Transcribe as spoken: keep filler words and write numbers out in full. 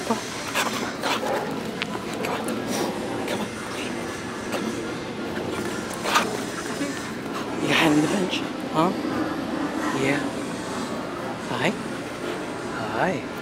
Come on. Come on. Come on. Come on. Come on. You hiding the bench? Huh? Yeah. Hi. Hi.